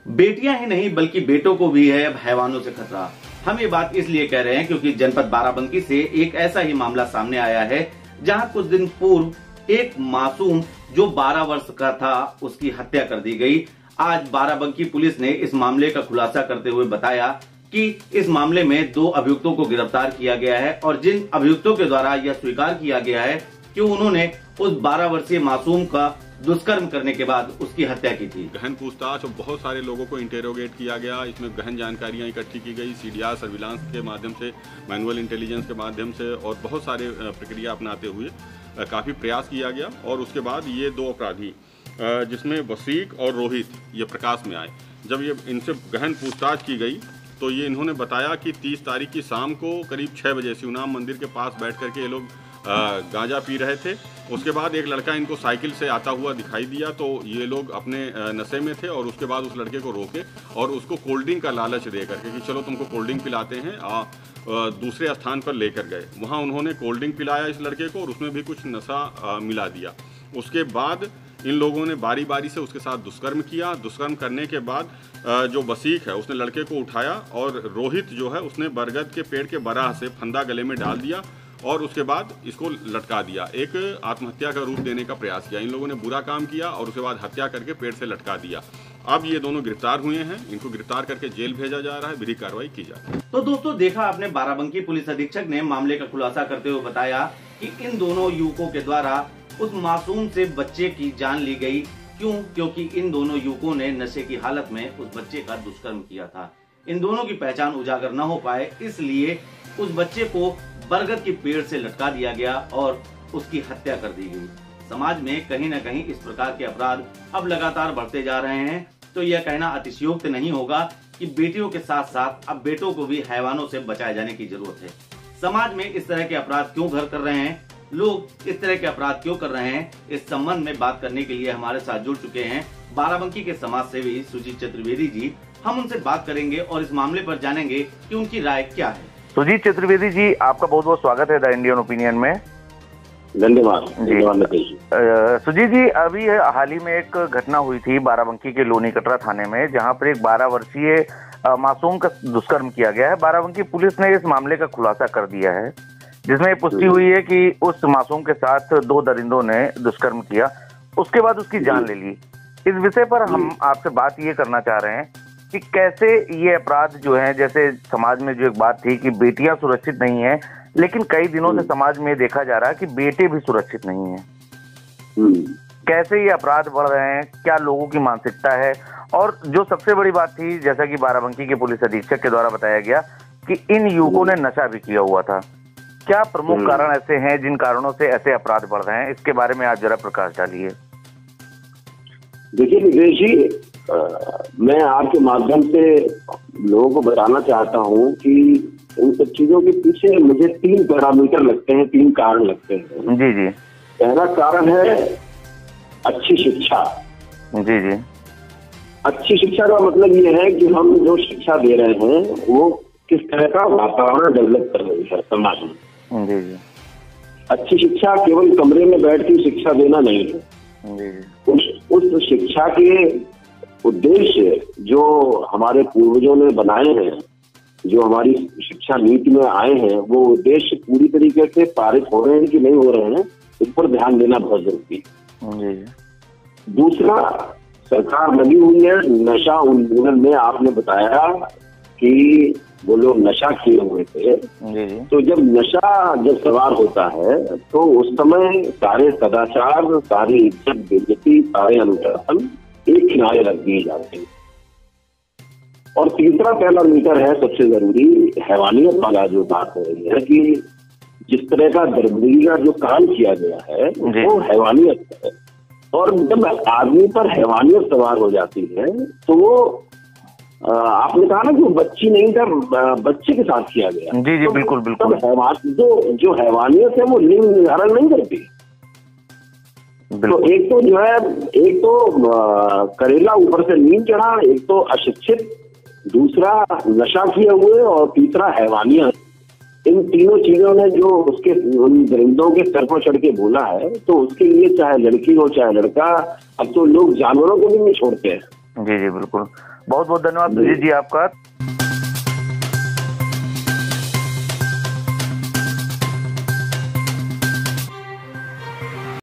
बेटियां ही नहीं बल्कि बेटों को भी है हैवानों से खतरा। हम ये बात इसलिए कह रहे हैं क्योंकि जनपद बाराबंकी से एक ऐसा ही मामला सामने आया है जहां कुछ दिन पूर्व एक मासूम जो 12 वर्ष का था उसकी हत्या कर दी गई। आज बाराबंकी पुलिस ने इस मामले का खुलासा करते हुए बताया कि इस मामले में 2 अभियुक्तों को गिरफ्तार किया गया है और जिन अभियुक्तों के द्वारा यह स्वीकार किया गया है कि उन्होंने उस 12 वर्षीय मासूम का दुष्कर्म करने के बाद उसकी हत्या की थी। गहन पूछताछ और बहुत सारे लोगों को इंटेरोगेट किया गया। इसमें गहन जानकारियां इकट्ठी की गई, सीडीआर सर्विलांस के माध्यम से, मैनुअल इंटेलिजेंस के माध्यम से और बहुत सारे प्रक्रिया अपनाते हुए काफ़ी प्रयास किया गया। और उसके बाद ये 2 अपराधी जिसमें वसीक और रोहित ये प्रकाश में आए। जब ये इनसे गहन पूछताछ की गई तो ये इन्होंने बताया कि 30 तारीख की शाम को करीब 6 बजे शिवनाम मंदिर के पास बैठ करके ये लोग गांजा पी रहे थे। उसके बाद एक लड़का इनको साइकिल से आता हुआ दिखाई दिया तो ये लोग अपने नशे में थे और उसके बाद उस लड़के को रोके और उसको कोल्ड ड्रिंक का लालच दे करके कि चलो तुमको कोल्ड ड्रिंक पिलाते हैं, दूसरे स्थान पर लेकर गए। वहाँ उन्होंने कोल्ड ड्रिंक पिलाया इस लड़के को और उसमें भी कुछ नशा मिला दिया। उसके बाद इन लोगों ने बारी बारी से उसके साथ दुष्कर्म किया। दुष्कर्म करने के बाद जो वसीक है उसने लड़के को उठाया और रोहित जो है उसने बरगद के पेड़ के बराह से फंदा गले में डाल दिया और उसके बाद इसको लटका दिया। एक आत्महत्या का रूप देने का प्रयास किया। इन लोगों ने बुरा काम किया और उसके बाद हत्या करके पेड़ से लटका दिया। अब ये दोनों गिरफ्तार हुए हैं। इनको गिरफ्तार करके जेल भेजा जा रहा है, विधिक कार्रवाई की जा रही है। तो दोस्तों देखा आपने, बाराबंकी पुलिस अधीक्षक ने मामले का खुलासा करते हुए बताया कि इन दोनों युवकों के द्वारा उस मासूम से बच्चे की जान ली गई। क्यों? क्योंकि इन दोनों युवकों ने नशे की हालत में उस बच्चे का दुष्कर्म किया था। इन दोनों की पहचान उजागर न हो पाए इसलिए उस बच्चे को बरगद के पेड़ से लटका दिया गया और उसकी हत्या कर दी गई। समाज में कहीं न कहीं इस प्रकार के अपराध अब लगातार बढ़ते जा रहे हैं, तो यह कहना अतिशयोक्त नहीं होगा कि बेटियों के साथ साथ अब बेटों को भी हैवानों से बचाए जाने की जरूरत है। समाज में इस तरह के अपराध क्यों घर कर रहे हैं, लोग इस तरह के अपराध क्यों कर रहे हैं, इस संबंध में बात करने के लिए हमारे साथ जुड़ चुके हैं बाराबंकी के समाज सेवी सुजीत चतुर्वेदी जी। हम उनसे बात करेंगे और इस मामले पर जानेंगे कि उनकी राय क्या है। सुजीत चतुर्वेदी जी, आपका बहुत बहुत स्वागत है द इंडियन ओपिनियन में। धन्यवाद। सुजीत जी, अभी हाल ही में एक घटना हुई थी बाराबंकी के लोनी कटरा थाने में, जहां पर एक 12 वर्षीय मासूम का दुष्कर्म किया गया है। बाराबंकी पुलिस ने इस मामले का खुलासा कर दिया है, जिसमें पुष्टि हुई है कि उस मासूम के साथ 2 दरिंदों ने दुष्कर्म किया, उसके बाद उसकी जान ले ली। इस विषय पर हम आपसे बात ये करना चाह रहे हैं कि कैसे ये अपराध जो है, जैसे समाज में जो एक बात थी कि बेटियां सुरक्षित नहीं है, लेकिन कई दिनों से समाज में देखा जा रहा है कि बेटे भी सुरक्षित नहीं है। कैसे ये अपराध बढ़ रहे हैं, क्या लोगों की मानसिकता है? और जो सबसे बड़ी बात थी, जैसा कि बाराबंकी के पुलिस अधीक्षक के द्वारा बताया गया कि इन युवकों ने नशा भी किया हुआ था। क्या प्रमुख कारण ऐसे हैं जिन कारणों से ऐसे अपराध बढ़ रहे हैं? इसके बारे में आप जरा प्रकाश डालिए। देखिए निवेश जी, मैं आपके माध्यम से लोगों को बताना चाहता हूं कि इन सब चीजों के पीछे मुझे 3 पैरामीटर लगते हैं, 3 कारण लगते हैं। जी जी। पहला कारण है अच्छी शिक्षा। जी जी। अच्छी शिक्षा का मतलब ये है कि हम जो शिक्षा दे रहे हैं वो किस तरह का वातावरण डेवलप कर रही है समाज में। जी जी। अच्छी शिक्षा केवल कमरे में बैठ के शिक्षा देना नहीं है। जी जी। उस शिक्षा के उद्देश्य जो हमारे पूर्वजों ने बनाए हैं, जो हमारी शिक्षा नीति में आए हैं, वो उद्देश्य पूरी तरीके से पारित हो रहे हैं कि नहीं हो रहे हैं, इस पर ध्यान देना बहुत जरूरी है। दूसरा, सरकार लगी हुई है नशा उन्मूलन में। आपने बताया कि वो लोग नशा किए हुए थे, तो जब नशा सवार होता है तो उस समय सारे सदाचार, सारी इज्जत बेइज्जती, सारे अनुशासन एक किनारे रख दिए जाते हैं। और तीसरा पैरामीटर है सबसे जरूरी, हैवानियत वाला जो बात हो रही है कि जिस तरह का दरबदरी का जो काम किया गया है वो हैवानियत है। और जब आदमी पर हैवानियत सवार हो जाती है तो वो आपने कहा ना कि बच्ची नहीं था, बच्चे के साथ किया गया। जी जी, तो बिल्कुल बिल्कुल। जो हैवानियत है वो लिंग निर्धारण नहीं करती। तो एक तो जो है, एक तो करेला ऊपर से नींद चढ़ा, एक तो अशिक्षित, दूसरा नशा किए हुए और तीसरा हैवानियत। इन तीनों चीजों ने जो उसके उन दरिंदों के सर पर चढ़ के बोला है, तो उसके लिए चाहे लड़की हो चाहे लड़का, अब तो लोग जानवरों को भी नहीं छोड़ते हैं। जी जी बिल्कुल। बहुत बहुत धन्यवाद सुजीत जी आपका।